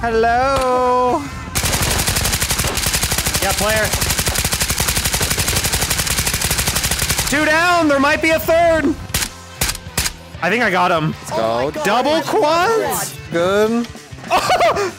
Hello. Yeah, player. 2 down. There might be a third. I think I got him. Let's go. Double quads. Good.